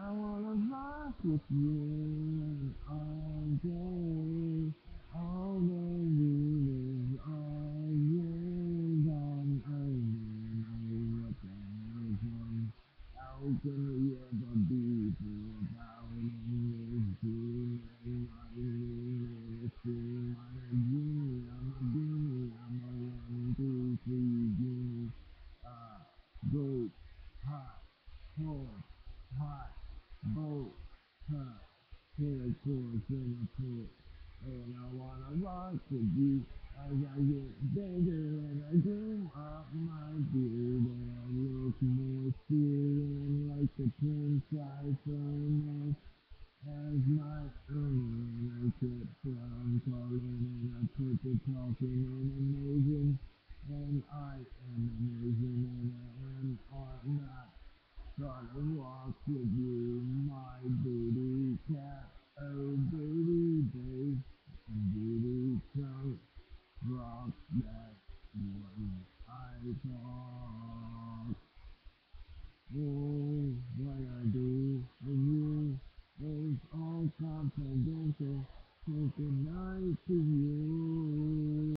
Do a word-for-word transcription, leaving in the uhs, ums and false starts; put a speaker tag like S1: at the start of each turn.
S1: wanna rock with you all day. All the readers, all years on earth, and what the one. How can we ever be without English? I'm a genie, I'm a genie, I'm a one, two, three, genie. Uh, Go, hot, cold, hot, boat, hot, hit a course in a port. And I wanna rock with you as I get bigger and I groom up my beard and I look more fearing like the prince I furnace as my earning and I kept from calling and I put the talking in amazing and I am amazing and I am or not gonna walk with you, my booty cat, oh booty babe. Beauty coat, rock that way I talk. Oh, what I do with you is all confidential. Take a night to you.